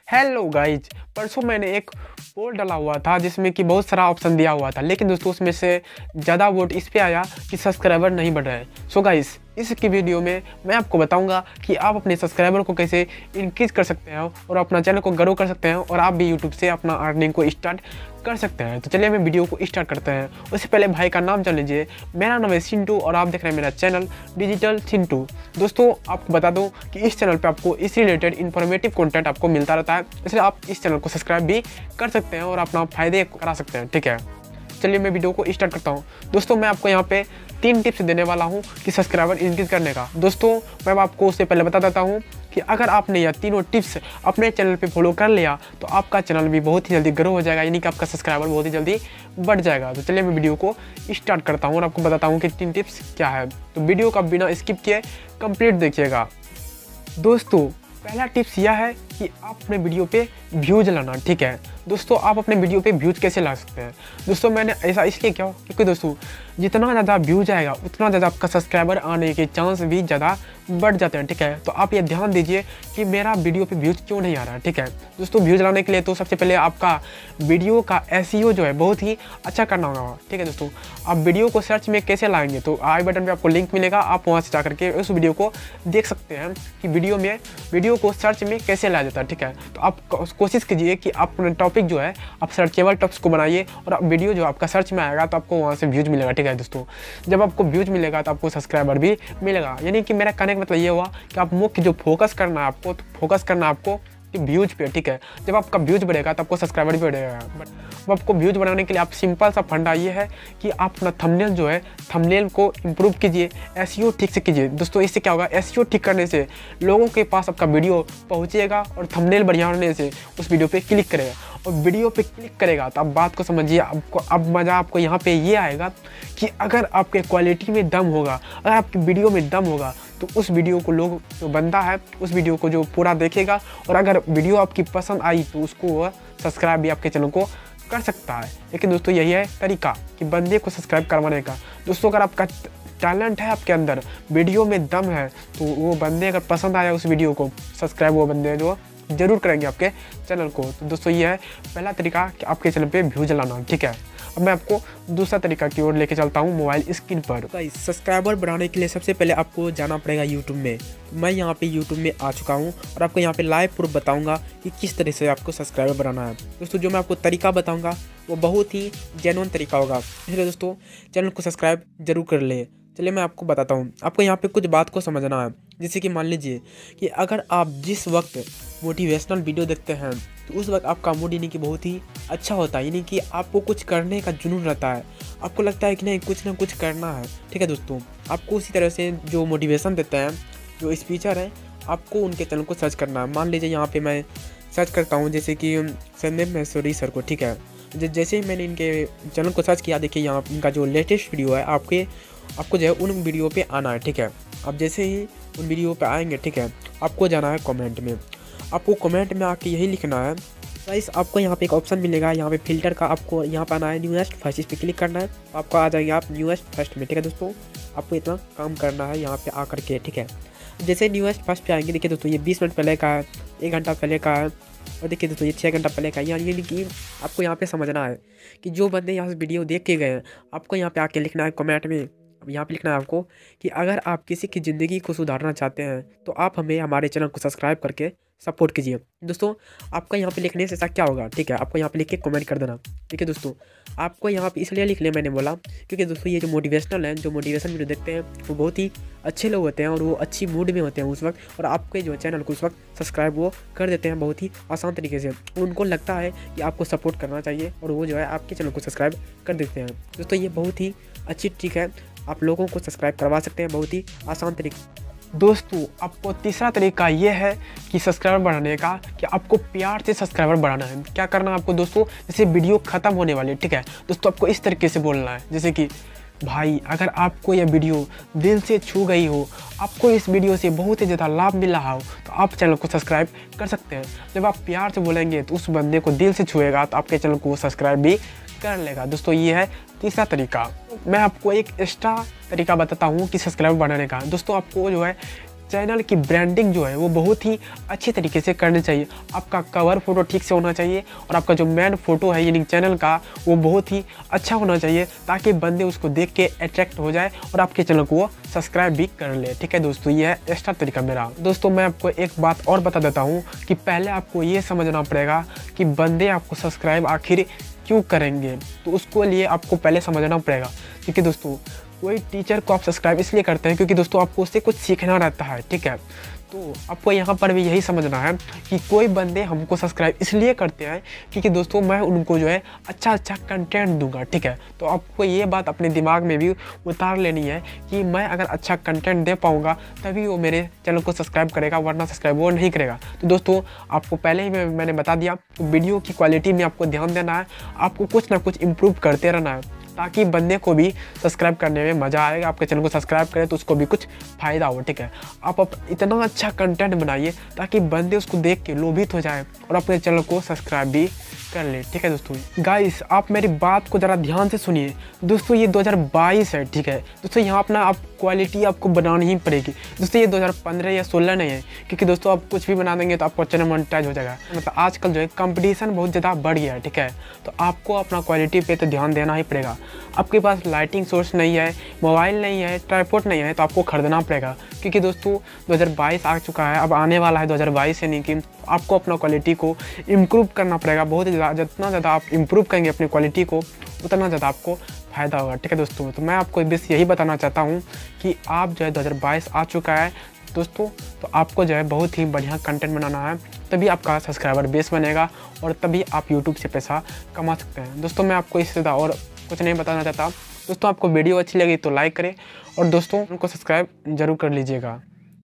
Hello guys, परसों मैंने एक पोल डाला हुआ था जिसमें कि बहुत सारा ऑप्शन दिया हुआ था, लेकिन दोस्तों उसमें से ज़्यादा वोट इस पे आया कि सब्सक्राइबर नहीं बढ़ रहे। सो गाइस, इसकी वीडियो में मैं आपको बताऊंगा कि आप अपने सब्सक्राइबर को कैसे इंक्रीज कर सकते हैं और अपना चैनल को ग्रो कर सकते हैं और आप भी यूट्यूब से अपना अर्निंग को स्टार्ट कर सकते हैं। तो चलिए मैं वीडियो को स्टार्ट करते हैं। उससे पहले भाई का नाम जान लीजिए। मेरा नाम है सिंटू और आप देख रहे हैं मेरा चैनल डिजिटल सिंटू। दोस्तों आपको बता दूं कि इस चैनल पे आपको इस रिलेटेड इन्फॉर्मेटिव कंटेंट आपको मिलता रहता है, इसलिए आप इस चैनल को सब्सक्राइब भी कर सकते हैं और अपना फ़ायदे करा सकते हैं। ठीक है, चलिए मैं वीडियो को स्टार्ट करता हूँ। दोस्तों मैं आपको यहाँ पे 3 टिप्स देने वाला हूँ कि सब्सक्राइबर इंक्रीज करने का। दोस्तों मैं आपको उससे पहले बता देता हूँ कि अगर आपने यह तीनों टिप्स अपने चैनल पे फॉलो कर लिया तो आपका चैनल भी बहुत ही जल्दी ग्रो हो जाएगा, यानी कि आपका सब्सक्राइबर बहुत ही जल्दी बढ़ जाएगा। तो चलिए मैं वीडियो को स्टार्ट करता हूँ और आपको बताता हूँ कि 3 टिप्स क्या है। तो वीडियो का बिना स्किप किए कंप्लीट देखिएगा। दोस्तों पहला टिप्स यह है कि आप अपने वीडियो पे व्यूज लाना। ठीक है दोस्तों, आप अपने वीडियो पे व्यूज कैसे ला सकते हैं। दोस्तों मैंने ऐसा इसलिए किया क्योंकि दोस्तों जितना ज़्यादा व्यूज आएगा उतना ज़्यादा आपका सब्सक्राइबर आने के चांस भी ज़्यादा बढ़ जाते हैं। ठीक है, तो आप ये ध्यान दीजिए कि मेरा वीडियो पे व्यूज क्यों नहीं आ रहा है। ठीक है दोस्तों, व्यूज लाने के लिए तो सबसे पहले आपका वीडियो का एसईओ जो है बहुत ही अच्छा करना होगा। ठीक है दोस्तों, आप वीडियो को सर्च में कैसे लाएंगे तो आई बटन पे आपको लिंक मिलेगा, आप वहाँ से जा करके उस वीडियो को देख सकते हैं कि वीडियो को सर्च में कैसे लाया जाता है। ठीक है, तो आप कोशिश कीजिए कि आप अपना टॉपिक जो है आप सर्चेबल टॉपिक्स को बनाइए और वीडियो जो आपका सर्च में आएगा तो आपको वहाँ से व्यूज मिलेगा। ठीक है दोस्तों, जब आपको व्यूज मिलेगा तो आपको सब्सक्राइबर भी मिलेगा, यानी कि मेरा कहने का मतलब ये हुआ कि आप मुख्य जो फोकस करना है आपको, तो फोकस करना है आपको कि व्यूज पे। ठीक है, जब आपका व्यूज बढ़ेगा तो आपको सब्सक्राइबर भी बढ़ेगा। बट आपको व्यूज बढ़ाने के लिए आप सिंपल सा फंडा ये है कि आप अपना थंबनेल जो है थंबनेल को इम्प्रूव कीजिए, एसईओ ठीक से कीजिए। दोस्तों इससे क्या होगा, एसईओ ठीक करने से लोगों के पास आपका वीडियो पहुंचेगा और थंबनेल बढ़िया होने से उस वीडियो पे क्लिक करेगा और वीडियो पे क्लिक करेगा तो आप बात को समझिए। आपको अब मज़ा आपको यहाँ पे ये आएगा कि अगर आपके क्वालिटी में दम होगा, अगर आपकी वीडियो में दम होगा तो उस वीडियो को लोग जो बंदा है उस वीडियो को जो पूरा देखेगा और अगर वीडियो आपकी पसंद आई तो उसको वह सब्सक्राइब भी आपके चैनल को कर सकता है। लेकिन दोस्तों यही है तरीका कि बंदे को सब्सक्राइब करवाने का। दोस्तों अगर आपका टैलेंट है, आपके अंदर वीडियो में दम है तो वो बंदे अगर पसंद आया उस वीडियो को, सब्सक्राइब वो बंदे जो जरूर करेंगे आपके चैनल को। तो दोस्तों ये है पहला तरीका कि आपके चैनल पे व्यूज लाना। ठीक है, अब मैं आपको दूसरा तरीका की ओर लेके चलता हूँ मोबाइल स्क्रीन पर। गाइस सब्सक्राइबर बढ़ाने के लिए सबसे पहले आपको जाना पड़ेगा यूट्यूब में। तो मैं यहाँ पे यूट्यूब में आ चुका हूँ और आपको यहाँ पे लाइव प्रूफ बताऊँगा कि किस तरह से आपको सब्सक्राइबर बढ़ाना है। दोस्तों जो मैं आपको तरीका बताऊँगा वो बहुत ही जेन्युइन तरीका होगा, इसलिए दोस्तों चैनल को सब्सक्राइब जरूर कर ले। चलिए मैं आपको बताता हूँ। आपको यहाँ पे कुछ बात को समझना है, जैसे कि मान लीजिए कि अगर आप जिस वक्त मोटिवेशनल वीडियो देखते हैं तो उस वक्त आपका मूड यानी कि बहुत ही अच्छा होता है, यानी कि आपको कुछ करने का जुनून रहता है, आपको लगता है कि नहीं कुछ ना कुछ करना है। ठीक है दोस्तों, आपको उसी तरह से जो मोटिवेशन देते हैं, जो स्पीकर हैं, आपको उनके चैनल को सर्च करना है। मान लीजिए यहाँ पर मैं सर्च करता हूँ जैसे कि संदीप महेश्वरी सर को। ठीक है, जैसे ही मैंने इनके चैनल को सर्च किया, देखिए यहाँ इनका जो लेटेस्ट वीडियो है आपको जो है उन वीडियो पे आना है। ठीक है, अब जैसे ही उन वीडियो पे आएंगे, ठीक है, आपको जाना है कमेंट में। आपको कमेंट में आके यही लिखना है गाइस, आपको यहाँ पे एक ऑप्शन मिलेगा, यहाँ पे फिल्टर का, आपको यहाँ पे आना है न्यूएस्ट फर्स्ट, इस पर क्लिक करना है, आपको आ जाएंगे आप न्यूएस्ट फर्स्ट में। ठीक है दोस्तों, आपको इतना काम करना है यहाँ पे आकर के। ठीक है, जैसे न्यूएस्ट फर्स्ट पे आएंगे, देखिए दोस्तों ये 20 मिनट पहले का है, 1 घंटा पहले का है और देखिए दोस्तों ये 6 घंटा पहले का है। यानी कि आपको यहाँ पे समझना है कि जो बंदे यहाँ से वीडियो देख के गए हैं, आपको यहाँ पे आके लिखना है कमेंट में। अब यहाँ पे लिखना है आपको कि अगर आप किसी की ज़िंदगी को सुधारना चाहते हैं तो आप हमें हमारे चैनल को सब्सक्राइब करके सपोर्ट कीजिए। दोस्तों आपका यहाँ पे लिखने से ऐसा क्या होगा, ठीक है, आपको यहाँ पे लिख के कमेंट कर देना। ठीक है दोस्तों, आपको यहाँ पे इसलिए लिखने मैंने बोला क्योंकि दोस्तों ये जो मोटिवेशनल हैं, जो मोटिवेशन वीडियो देखते हैं वो बहुत ही अच्छे लोग होते हैं और वो अच्छी मूड में होते हैं उस वक्त, और आपके जो चैनल को उस वक्त सब्सक्राइब वो कर देते हैं बहुत ही आसान तरीके से। उनको लगता है कि आपको सपोर्ट करना चाहिए और वो जो है आपके चैनल को सब्सक्राइब कर देते हैं। दोस्तों ये बहुत ही अच्छी ट्रिक है, आप लोगों को सब्सक्राइब करवा सकते हैं बहुत ही आसान तरीके। दोस्तों आपको तीसरा तरीका ये है कि सब्सक्राइबर बढ़ाने का, कि आपको प्यार से सब्सक्राइबर बढ़ाना है। क्या करना है आपको दोस्तों, जैसे वीडियो ख़त्म होने वाली है, ठीक है दोस्तों, आपको इस तरीके से बोलना है जैसे कि भाई अगर आपको यह वीडियो दिल से छू गई हो, आपको इस वीडियो से बहुत ही ज़्यादा लाभ मिल रहा हो तो आप चैनल को सब्सक्राइब कर सकते हैं। जब आप प्यार से बोलेंगे तो उस बंदे को दिल से छुएगा तो आपके चैनल को सब्सक्राइब भी कर लेगा। दोस्तों ये है तीसरा तरीका। मैं आपको एक एक्स्ट्रा तरीका बताता हूँ कि सब्सक्राइबर बढ़ाने का। दोस्तों आपको जो है चैनल की ब्रांडिंग जो है वो बहुत ही अच्छी तरीके से करनी चाहिए। आपका कवर फोटो ठीक से होना चाहिए और आपका जो मेन फोटो है यानी चैनल का वो बहुत ही अच्छा होना चाहिए, ताकि बंदे उसको देख के अट्रैक्ट हो जाए और आपके चैनल को वो सब्सक्राइब भी कर ले। ठीक है दोस्तों, ये है एक्स्ट्रा तरीका मेरा। दोस्तों मैं आपको एक बात और बता देता हूँ कि पहले आपको ये समझना पड़ेगा कि बंदे आपको सब्सक्राइब आखिर क्यों करेंगे। तो उसको लिए आपको पहले समझना पड़ेगा। क्योंकि दोस्तों कोई टीचर को आप सब्सक्राइब इसलिए करते हैं क्योंकि दोस्तों आपको उससे कुछ सीखना रहता है। ठीक है, तो आपको यहाँ पर भी यही समझना है कि कोई बंदे हमको सब्सक्राइब इसलिए करते हैं क्योंकि दोस्तों मैं उनको जो है अच्छा कंटेंट दूंगा। ठीक है, तो आपको ये बात अपने दिमाग में भी उतार लेनी है कि मैं अगर अच्छा कंटेंट दे पाऊँगा तभी वो मेरे चैनल को सब्सक्राइब करेगा, वरना सब्सक्राइब वो नहीं करेगा। तो दोस्तों आपको पहले ही मैंने बता दिया, तो वीडियो की क्वालिटी में आपको ध्यान देना है, आपको कुछ ना कुछ इम्प्रूव करते रहना है, ताकि बंदे को भी सब्सक्राइब करने में मज़ा आएगा। आपके चैनल को सब्सक्राइब करें तो उसको भी कुछ फ़ायदा हो। ठीक है, आप इतना अच्छा कंटेंट बनाइए ताकि बंदे उसको देख के लोभित हो जाए और अपने चैनल को सब्सक्राइब भी कर ले। ठीक है दोस्तों, गाइस आप मेरी बात को ज़रा ध्यान से सुनिए। दोस्तों ये 2022 है। ठीक है दोस्तों, यहाँ अपना आप क्वालिटी आपको बनानी ही पड़ेगी। दोस्तों ये 2015 या 16 नहीं है, क्योंकि दोस्तों आप कुछ भी बना देंगे तो आपका चैनल मोनेटाइज हो जाएगा। मतलब आजकल जो है कंपटीशन बहुत ज़्यादा बढ़ गया है। ठीक है, तो आपको अपना क्वालिटी पे तो ध्यान देना ही पड़ेगा। आपके पास लाइटिंग सोर्स नहीं है, मोबाइल नहीं है, ट्राइपॉड नहीं है, तो आपको खरीदना पड़ेगा। क्योंकि दोस्तों 2022 आ चुका है, अब आने वाला है 2022 यानी कि आपको अपना क्वालिटी को इम्प्रूव करना पड़ेगा बहुत ज़्यादा। जितना ज़्यादा आप इम्प्रूव करेंगे अपनी क्वालिटी को उतना ज़्यादा आपको फ़ायदा होगा। ठीक है दोस्तों, तो मैं आपको बस यही बताना चाहता हूँ कि आप जो है 2022 आ चुका है दोस्तों, तो आपको जो है बहुत ही बढ़िया कंटेंट बनाना है, तभी आपका सब्सक्राइबर बेस बनेगा और तभी आप यूट्यूब से पैसा कमा सकते हैं। दोस्तों मैं आपको इससे ज़्यादा और कुछ नहीं बताना चाहता। दोस्तों आपको वीडियो अच्छी लगी तो लाइक करें और दोस्तों उनको सब्सक्राइब जरूर कर लीजिएगा।